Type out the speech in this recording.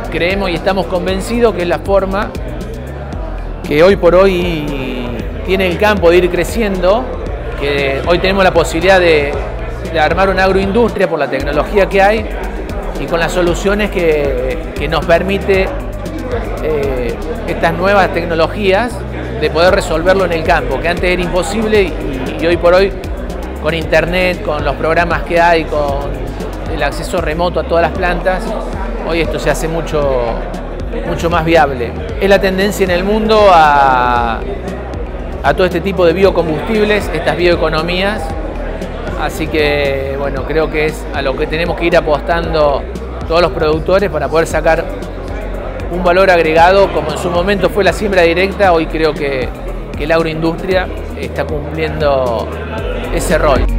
creemos y estamos convencidos que es la forma que hoy por hoy tiene el campo de ir creciendo, que hoy tenemos la posibilidad de armar una agroindustria por la tecnología que hay y con las soluciones que nos permite estas nuevas tecnologías de poder resolverlo en el campo, que antes era imposible y hoy por hoy con internet, con los programas que hay, con el acceso remoto a todas las plantas, hoy esto se hace mucho más viable. Es la tendencia en el mundo a todo este tipo de biocombustibles, estas bioeconomías, así que bueno, creo que es a lo que tenemos que ir apostando todos los productores para poder sacar un valor agregado, como en su momento fue la siembra directa. Hoy creo que la agroindustria está cumpliendo ese rol.